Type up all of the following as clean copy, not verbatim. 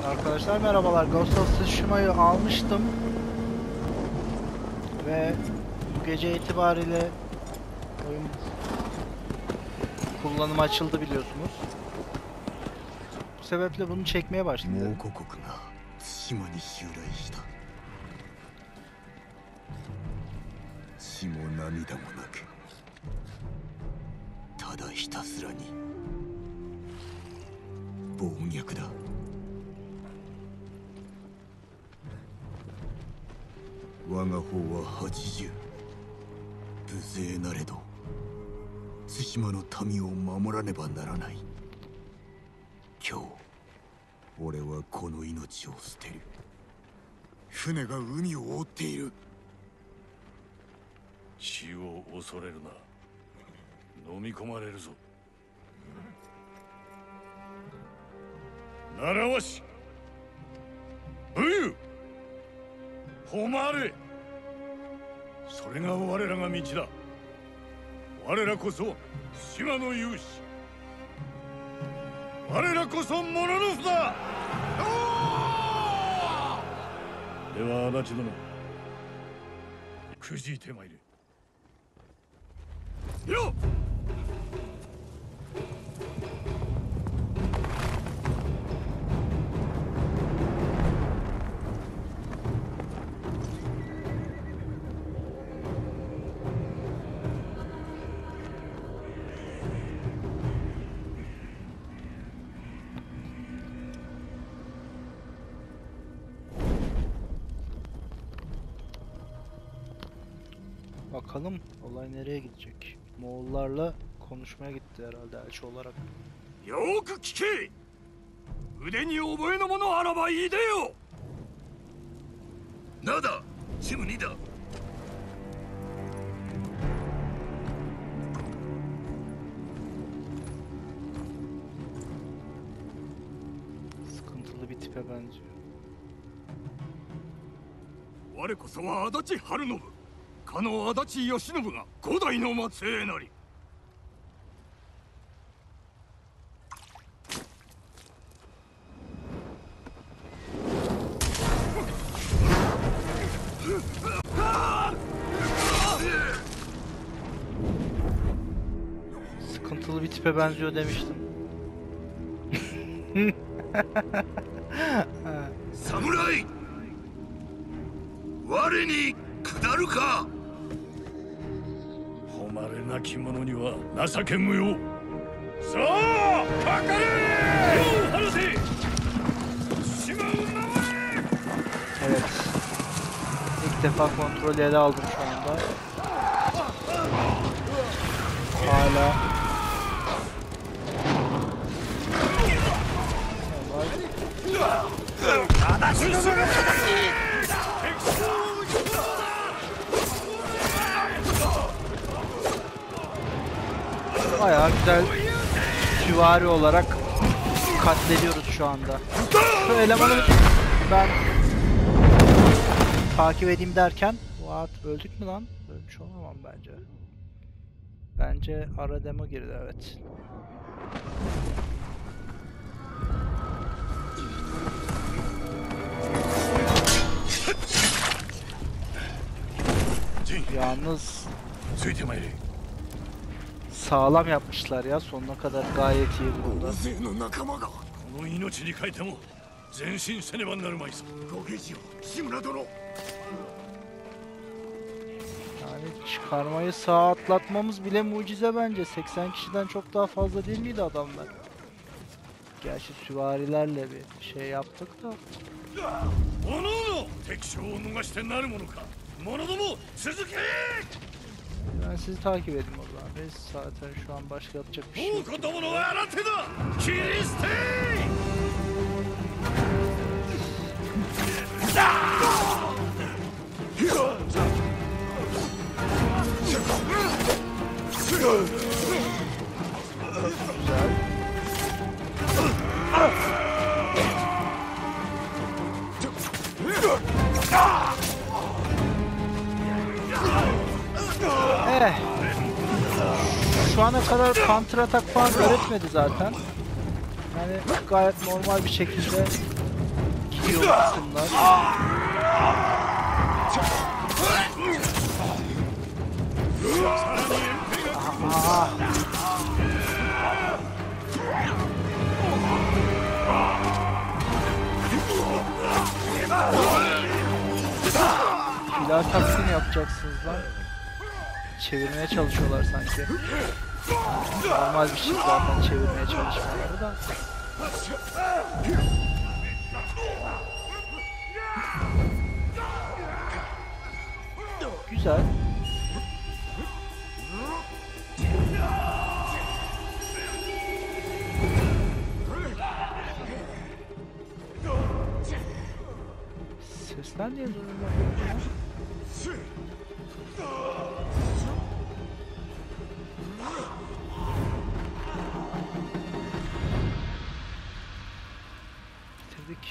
Arkadaşlar merhabalar. Ghost of Tsushima'yı almıştım ve bu gece itibariyle oyun kullanımı açıldı biliyorsunuz. Bu sebeple bunu çekmeye başladım. Bakalım olay nereye gidecek? Moğollarla konuşmaya gitti herhalde elçi olarak. Yoku kike! Ude ni oboe no mono araba ii de yo! Nada! Shimu ni da! Sıkıntılı bir tipe benziyor. Ware koso wa Adachi Harunobu! Kano Adachi Yoshinobu ga Godai no matsue nari! Sıkıntılı bir tipe benziyor demiştim. Samurai! Ware ni kudaru ka! Homare naki mono ni wa nasaken mu yo! Sa a! Kakare! Yo harase! Tsushima o namare! Evet. İlk defa kontrolü ele aldım şu anda. Hala. Bayağı güzel süvari olarak katlediyoruz şu anda. Şu elemanı ben takip edeyim derken what, öldük mü lan? Ölmüş olamam bence. Bence ara demo girdi, evet. Yalnız sağlam yapmışlar ya, sonuna kadar gayet iyi burada. Yani çıkarmayı sağa atlatmamız bile mucize bence. 80 kişiden çok daha fazla değil miydi adamlar? Gerçi süvarilerle bir şey yaptık da. Ben sizi takip edeyim o zaman. Biz zaten şu an başka yapacak bir şey yok. Şu ana kadar counter atak falan öğretmedi zaten. Yani gayet normal bir şekilde gidiyor bu kısımlar. Aha. Pilav taksini yapacaksınız lan. Çevirmeye çalışıyorlar sanki. Normal bir şey zaten çevirmeye çalışmaları da. Güzel. Sesler niye duruyor ya? Bitirdik.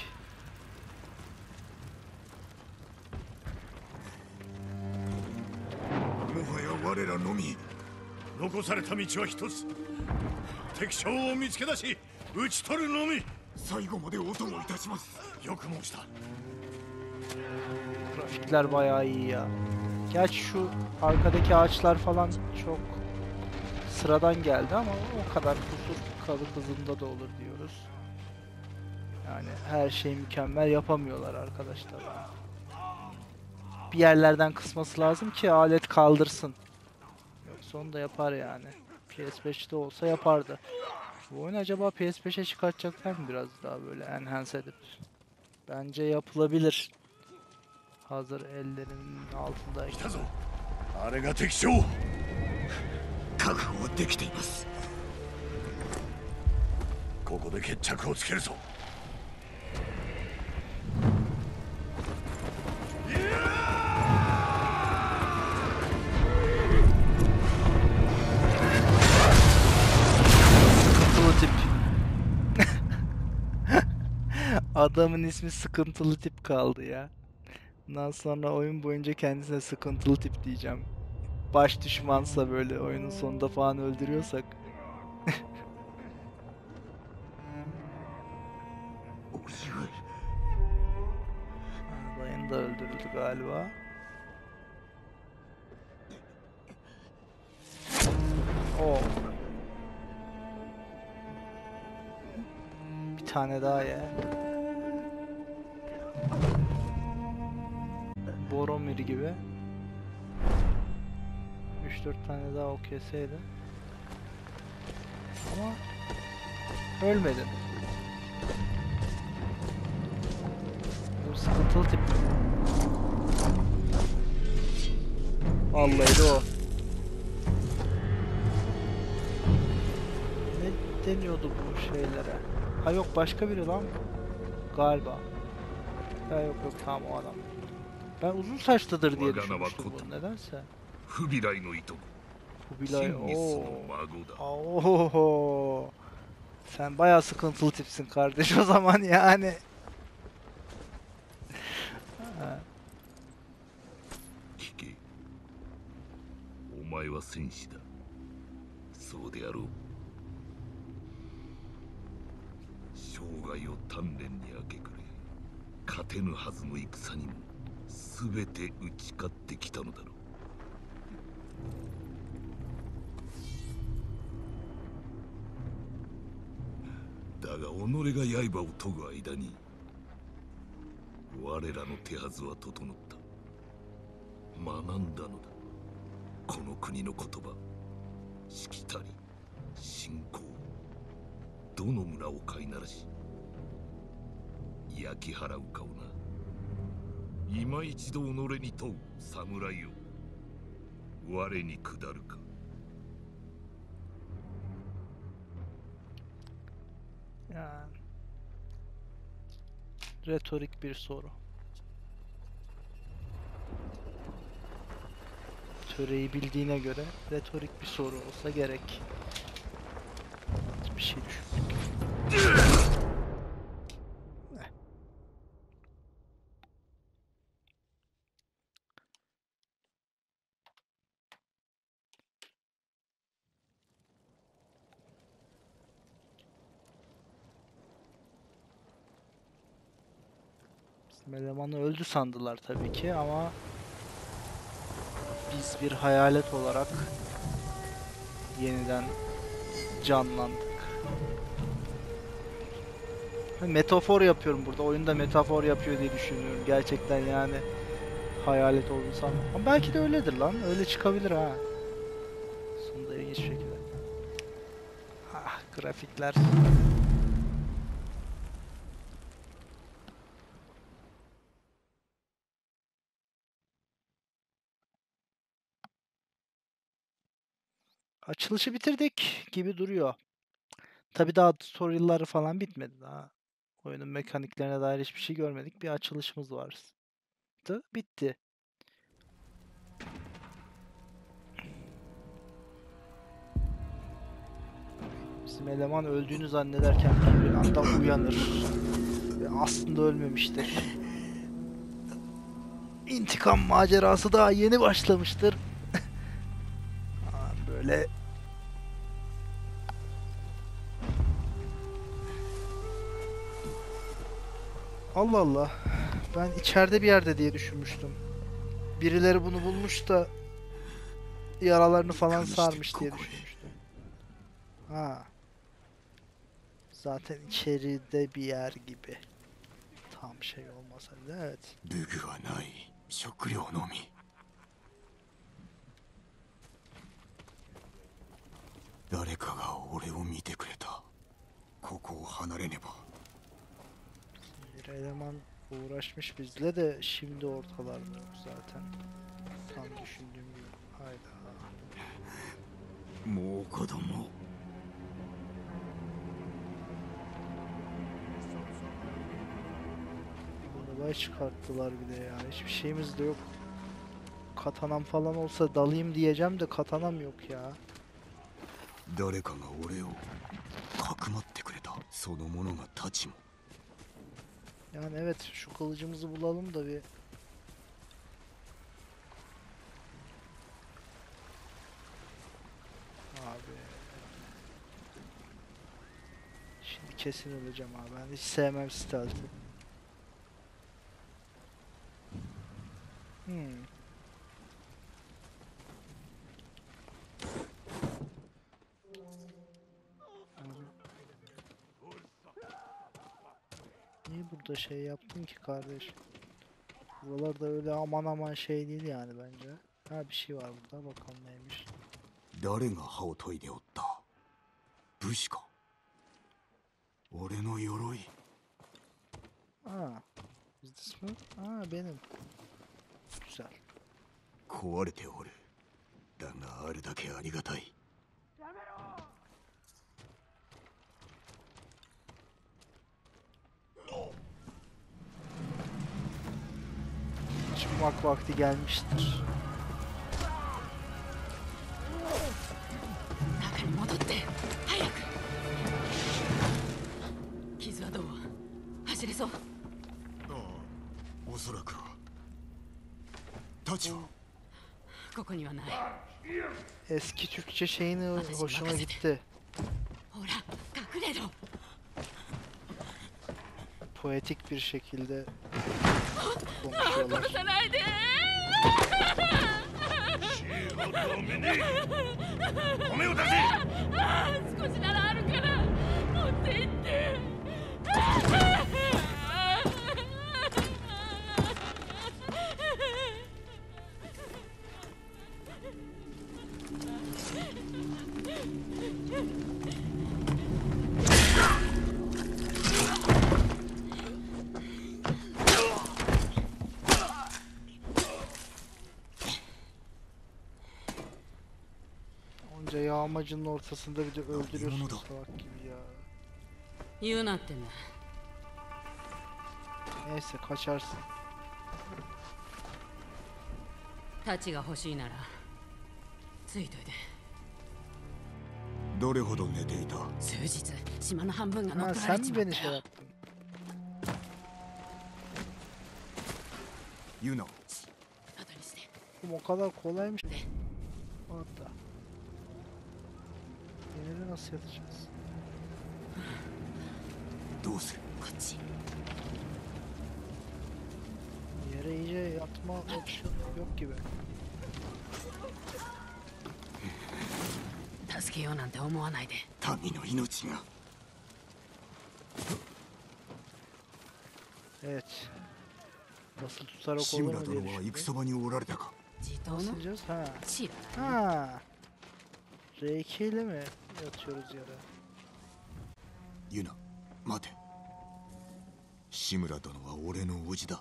もはや我らのみ残された道は一つ敵将を見つけ出し討ち取るのみ最後までお供いたしますよく申した Grafikler bayağı iyi ya. Gerçi şu arkadaki ağaçlar falan çok sıradan geldi ama o kadar kusur kalıp hızında da olur diyoruz. Yani her şey mükemmel yapamıyorlar arkadaşlar. Bir yerlerden kısması lazım ki alet kaldırsın. Yoksa onu da yapar yani. PS5'te olsa yapardı. Bu oyun acaba PS5'e çıkartacaklar mı biraz daha böyle enhance edip? Bence yapılabilir. Hazır ellerinin altındayken. 来たぞあれが敵将確保はできていますここで決着をつけるぞ Sıkıntılı tip. Adamın ismi sıkıntılı tip kaldı ya. Bundan sonra oyun boyunca kendisine sıkıntılı tip diyeceğim. Baş düşmansa böyle oyunun sonunda falan öldürüyorsak. Ha, dayın da öldürüldü galiba. Oo. Bir tane daha ya. Boromir gibi. 3-4 tane daha o keseydi. Ama ölmedin. Bu sıkıntılı tip. Vallahi de o. Ne deniyordu bu şeylere? Ha yok başka biri lan. Galiba. Ha yok yok tamam o adam. Ben uzun saçlıdır diye düşünmüştüm bunu nedense. フビライのいとこ Kubilay 真にそ ooo. の孫だ Oho. Sen bayağı sıkıntılı tipsin kardeş o zaman yani. Ha, 聞けお前は戦士だそうであろう生涯を鍛錬に明け暮れ勝てぬはずの戦にも全て打ち勝ってきたのだろうだが己が刃を研ぐ間に我らの手はずは整った学んだのだこの国の言葉しきたり信仰どの村を飼いならし焼き払うかをな今一度己に問う侍よ我に下るか yani. Retorik bir soru. Töreyi bildiğine göre retorik bir soru olsa gerek. Bir şey düşündük. Elemanı öldü sandılar tabii ki ama biz bir hayalet olarak yeniden canlandık. Metafor yapıyorum burada. Oyunda metafor yapıyor diye düşünüyorum. Gerçekten yani hayalet olduysam. Ama belki de öyledir lan. Öyle çıkabilir ha. Sonunda ilginç şekilde. Ah, grafikler. Açılışı bitirdik gibi duruyor. Tabii daha tutorial'ları falan bitmedi daha. Oyunun mekaniklerine dair hiçbir şey görmedik. Bir açılışımız vardı. Bitti. Bizim eleman öldüğünü zannederken bir anda uyanır. Ve aslında ölmemiştir. İntikam macerası daha yeni başlamıştır. Böyle Allah Allah. Ben içeride bir yerde diye düşünmüştüm. Birileri bunu bulmuş da yaralarını falan sarmış diye düşünmüştüm. Ha. Zaten içeride bir yer gibi. Tam şey olmasa bile evet. 武具はない。食料のみ。誰かが俺を見てくれた。ここを離れねば。 Bir eleman uğraşmış bizle de şimdi ortalarda yok zaten. Tam düşündüğüm gibi. Hayda. もう子供。 Olay çıkarttılar bir de ya. Hiçbir şeyimiz de yok. Katanam falan olsa dalayım diyeceğim de katanam yok ya. 誰かが俺をかくまってくれた。その者が太刀も。 Yani evet şu kılıcımızı bulalım da bir. Abi. Şimdi kesin öleceğim abi. Ben hiç sevmem stealth'i. Niye burada şey yaptın ki kardeş? Buralarda öyle aman aman şey değil yani bence. Ha bir şey var burada bakalım neymiş. 誰が歯を研いでおった。武士か。俺の鎧。 Aa. Is this mi? Aa benim. Güzel. 壊れておる。だがあるだけありがたい。 Çıkmak vakti gelmiştir. 中に戻って早く。傷はどう？走れそう？ ああ、おそらくは。太刀はここにはない。 Eski Türkçe şeyini hoşuma gitti. ほら、隠れろ。 Poetik bir şekilde konuşuyorlar. 殺さないで。 米を出せ。 少しならあるから持って行って。 Onca yağmacının ortasında bir de öldürüyorsun salak gibi ya. 言うなってね。 Neyse kaçarsın. 太刀が欲しいならついといて。 どれほど寝ていた。 数日島の半分が乗っ Ha 取られ sen ち mi まっ beni た şey よ。 yaptın? ユナ。 後にして。 Oğlum o kadar kolaymış. で Orada. Yine nasıl yatacağız? どうする。 こっち。 atma opsiyon yok gibi. 助けようなんて思わないで。 民の命が Evet. Nasıl tutarak 志 olur 村 mu diye 殿は düşündüm. 戦場におられたか地頭 Nasıl の diyeceğiz? Ha. 知らない。 Ha. R2 ile mi yatıyoruz yere? ユナ待て志村殿は俺の叔父だ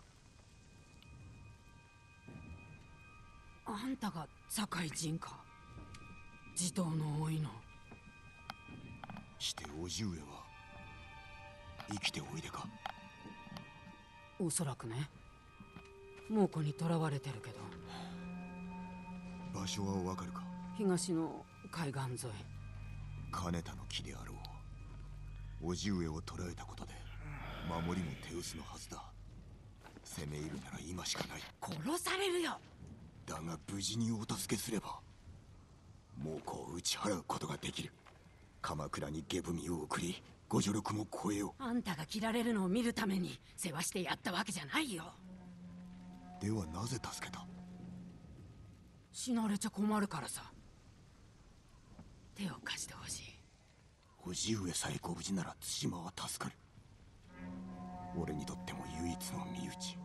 あんたが堺人か。地頭の多いの。 して叔父上は生きておいでかおそらくね。猛虎に囚われてるけど。 場所はわかるか東の海岸沿い。 金田の木であろう叔父上を捕らえたことで守りも手薄のはずだ攻め入るなら今しかない殺されるよ。 だが無事にお助けすれば猛虎を打ち払うことができる鎌倉に下踏みを送りご助力も超えよあんたが切られるのを見るために世話してやったわけじゃないよ。 うではなぜ助けた死なれちゃ困るからさ。手を貸してほしい。 叔父上さえご無事なら対馬は助かる俺にとっても唯一の身内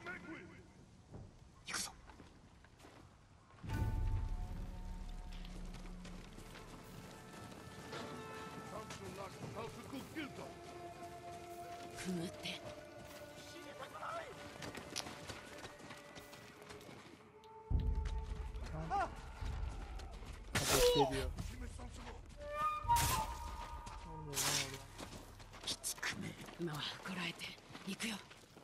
行くぞくぐって。 Bekle diyor. きつくね今はこらえて行くよ。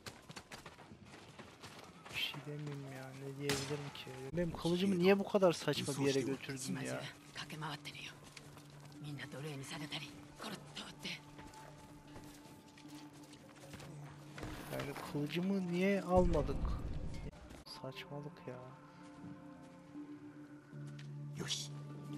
Bir şey demeyeyim ya. Ne diyebilirim ki? Benim kılıcımı niye bu kadar saçma bir yere götürdün 島中 ya? 駆け回ってるよ。みんな奴隷にされたりコロッと打って。 Yani kılıcımı niye almadık? Saçmalık ya. よし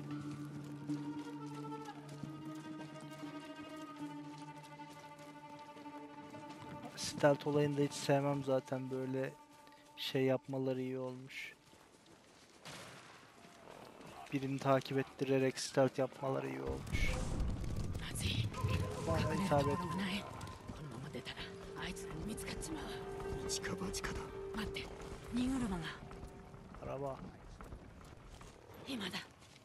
Stealth olayını da hiç sevmem zaten, böyle şey yapmaları iyi olmuş. Birini takip ettirerek stealth yapmaları iyi olmuş. まずい。 Bana 隠れる hitap と et. ころがない。このまま出たらあいつらに見つかっちまう。 一か八かだ待って、荷車が Araba. 今だ。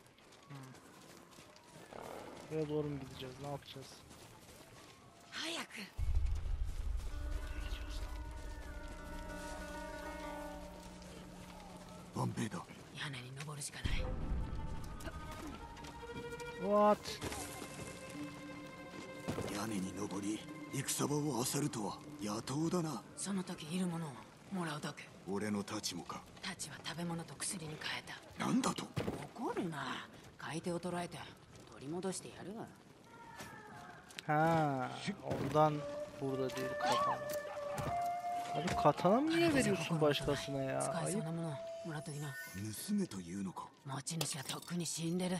Buraya doğru mu gideceğiz? Ne yapacağız? 早く。 ワンベイだ屋根に登るしかない。 What? 屋根に登り戦場を漁るとは野党だなその時いるものをもらうだけ。 俺の太刀もかたちは食べ物と薬に変えた。 なんだと怒るな。買い手を捕らえて取り戻してやるわ。 Ha, ondan burada değil katana. Abi katana mı niye veriyorsun başkasına ya? 使えそう Ayıp. なものもらっときな。 盗めというのか持ち主はとっくに死んでる。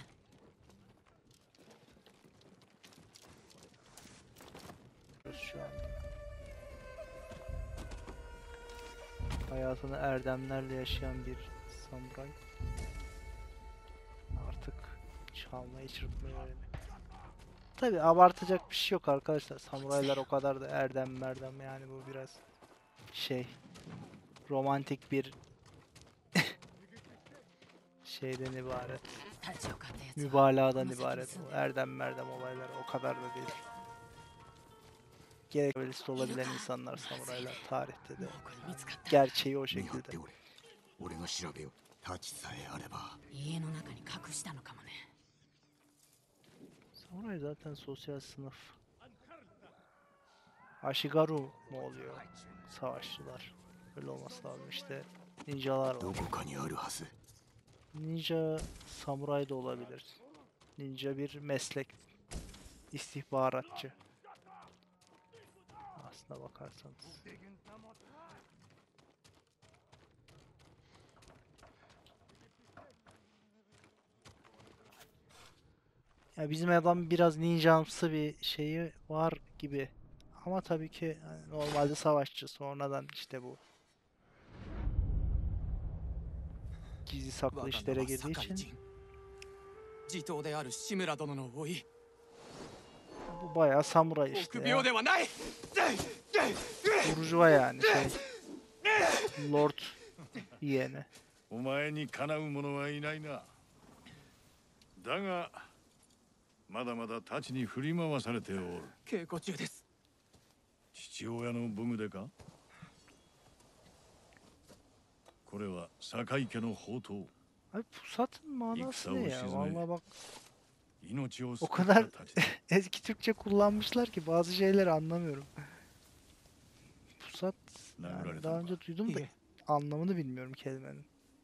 Şu anda. Hayatını erdemlerle yaşayan bir samuray artık çalmayı çırpmayı öğreniyor. Tabi abartacak bir şey yok arkadaşlar. Samuraylar o kadar da erdem merdem, yani bu biraz şey, romantik bir şeyden ibaret. たちを買ったやつは Mübalağadan ibaret. O erdem merdem olaylar o kadar da değil. Gerekli olabilen insanlar samuraylar tarihte de. 猛虎に見つかった。 Gerçeği o 見張っ şekilde. ておれ俺が調べよう太刀さえあれば家の中に隠したのかもね。 Samuray zaten sosyal sınıf. Ashigaru mu oluyor? Savaşçılar. Öyle olması lazım işte. Ninjalar ど var. こかにあるはず Ninja samuray da olabilir. Ninja bir meslek. İstihbaratçı. Aslına bakarsanız. Ya bizim adam biraz ninjamsı bir şeyi var gibi. Ama tabii ki hani normalde savaşçı, sonradan işte bu gizli saklı 我が işlere 名は girdiği 酒井 için 陣地頭である志村殿の甥 bu bayağı samuray işte 臆 ya. 病ではない Burjuva yani şey. Lord yeğeni. お前にかなう者はいないな。だがまだまだ太刀に振り回されておる。 稽古中です。 父親の武具でか。これは酒井家の宝刀。 Ay Pusat'ın manası ne ya? Vallahi bak 命を o 救った kadar 太刀。 eski Türkçe kullanmışlar ki bazı şeyleri anlamıyorum. Pusat yani daha önce duydum da いえ、 anlamını bilmiyorum kelimenin.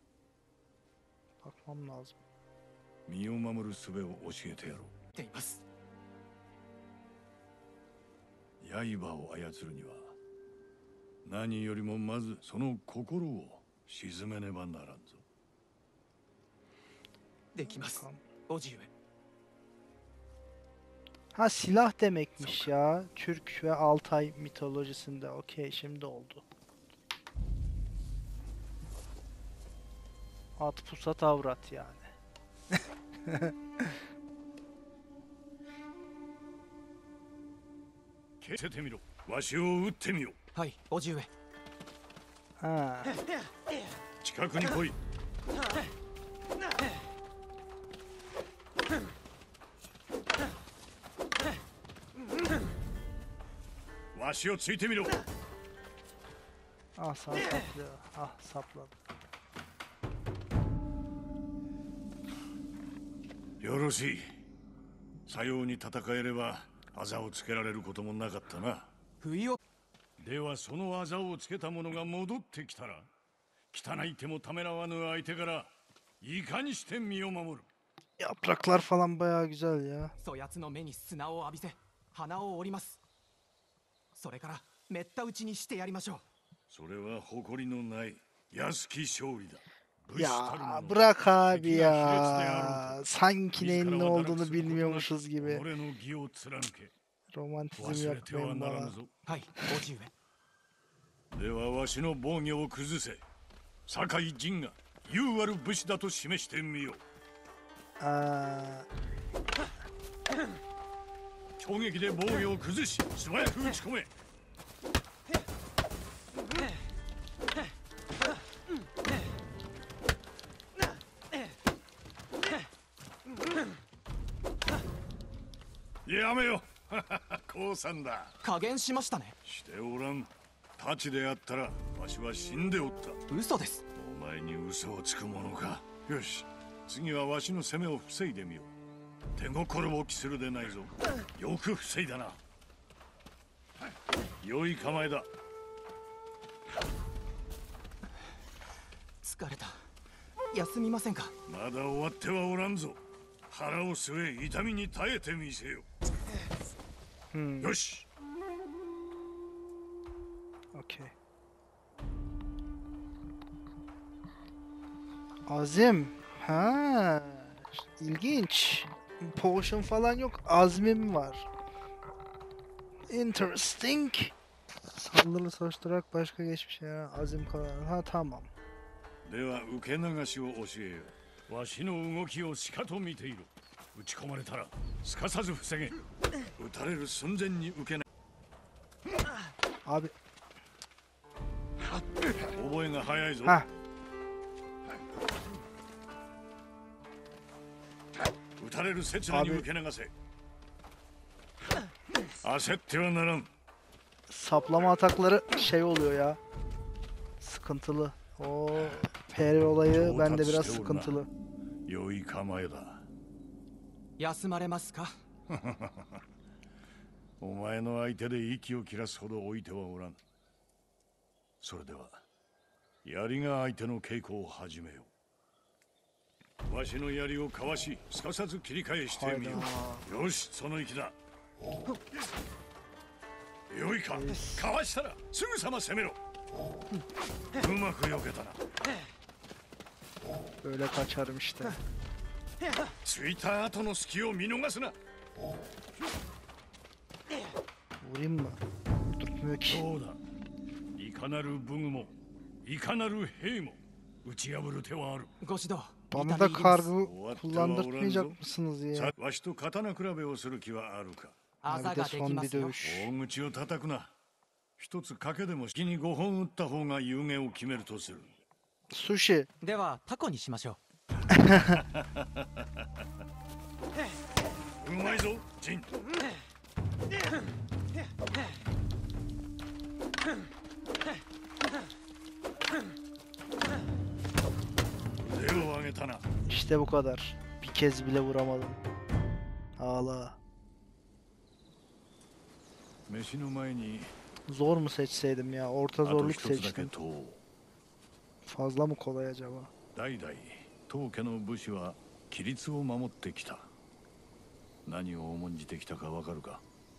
Bakmam lazım. 身を守る術を教えてやろう。 っています。 刃を操るには何よりもまずその心を鎮めねばならんぞ。 できます。 Bakalım. 叔父上。 Ha silah demekmiş ya. Türk ve Altay mitolojisinde. Okey şimdi oldu. At pusat avrat yani. 見せてみろ。わしを撃ってみよ。 はい、叔父上。 Ha. 近くに来い。わしをついてみろ。 Ah sana saplıyor. Ah sapladı. よろしい。さように戦えればあざをつけられることもなかったな。 不意を。 ではそのあざをつけた者が戻ってきたら、汚い手もためらわぬ相手からいかにして身を守る。 Yapraklar falan bayağı güzel ya. そやつの目に砂を浴びせ、鼻を折ります。それからめった打ちにしてやりましょう。 それは誇りのない安き勝利だ。 Ya bırak abi ya. Sanki neyin ne olduğunu bilmiyormuşuz gibi. Romantizm yapmayın bana. はい、叔父上。 ではわしの防御を崩せ。酒井陣が優ある武士だと示してみよう。攻撃で防御を崩し、素早く打ち込め。 やめよ。降参だ。 加減しましたね。 しておらん。太刀であったらわしは死んでおった。 嘘です。 お前に嘘をつくものか。よし、次はわしの攻めを防いでみよう。手心を期するでないぞ。よく防いだな。良い構えだ。 疲れた。休みませんか。 まだ終わってはおらんぞ。腹を据え痛みに耐えてみせよ。よし。 Okey. Azim. Ha, ilginç. Potion falan yok. Azmim var. Interesting. Saldırı savaştırarak başka geçmiş ya. Azim kalan. Ha tamam. では受け流しを教えよう。わしの動きをしかと見ている。撃ち込まれたらすかさず防げ。撃たれる寸前に受けな。 Abi. 覚えが早いぞ。 Ha. 撃たれる刹那に受け流せ。焦ってはならん。 Saplama atakları şey oluyor ya. Sıkıntılı. O peri olayı bende biraz sıkıntılı. 良い構えだ。 休まれますか。 お前の相手で息を切らすほど置いてはおらん。それでは槍が相手の稽古を始めよう。わしの槍をかわし、すかさず切り返してみよう。よし、その息だ。よいか、かわしたらすぐさま攻めろ。うまく避けたな。 Böyle kaçarım işte. ついた後の隙を見逃すな。 Vurayım mı? Vurdurtmuyor ki. そうだ。いかなる武具もいかなる兵も打ち破る手はある。 ご指導 Bana 痛 da み入ります kargı kullandırtmayacak mısınız ya? さわしと刀比べをする気はあるか。 朝ができ son ま bir すよ dövüş. 大口を叩くな。一つ賭けでも式に5本打った方が有名を決めるとする。 Sushi. ではタコにしましょうまいぞ、ジン。腕を上げたな。 İşte bu kadar. Bir kez bile vuramadım. Ağla. 飯の前に Zor mu seçseydim ya? Orta あと zorluk 一つだけ seçtim. 問おう。 Fazla mı kolay acaba? 代々当家の武士は規律を守ってきた。何を重んじてきたかわかるか。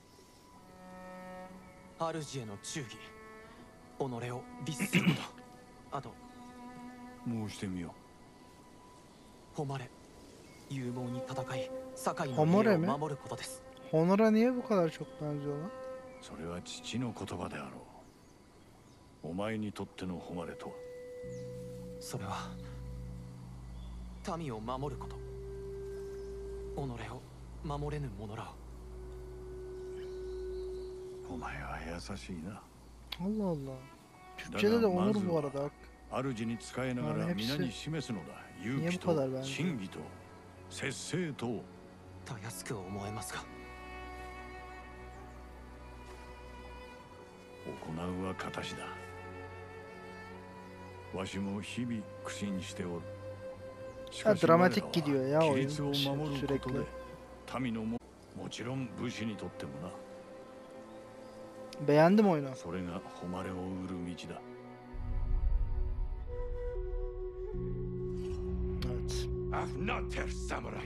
う主への忠義己を律することあと申してみよ誉れ勇猛に戦い堺の誉家れを mi? 守ることです Honor'a niye bu kadar çok benziyor lan? う。それは父の言葉であろう。お前にとっての誉れとは。 それは民を守ること己を守れぬ者らをお前は優しいな。 Allah Allah. Türkçede de onur bu arada. 主に仕えながら皆に示すのだ。勇気と真偽と節制と。 たやすく思えますが行うは形だ。わしも日々苦心しておる。しかし dramatik gidiyor ya 規 oyun 律を守ることで sürekli. 民のもちろん武士にとってもな。 Beğendim oyunu. それが誉れを売る道だ。 Evet. Afnater Samurai.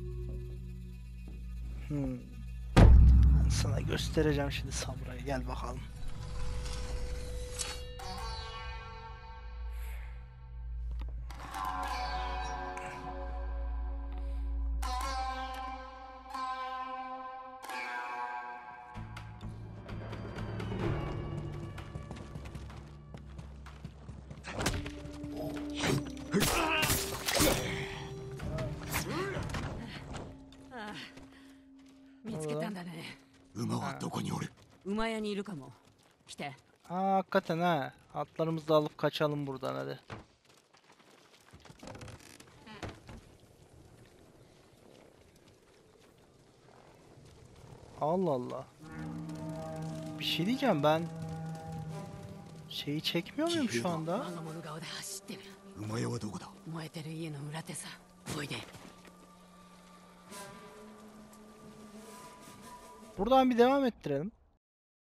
Sana göstereceğim şimdi samurayı. Gel bakalım. Ah. 見つけたんだね馬はどこにおる？ 馬屋にいるかも来て Aa hakikaten ha. Atlarımızı da alıp kaçalım buradan hadi. Allah Allah. Bir şey diyeceğim ben. Şeyi çekmiyor muyum şu anda? 我が物顔で走ってる馬屋はどこだ？ 燃えてる家の裏手さおいで Buradan bir devam ettirelim.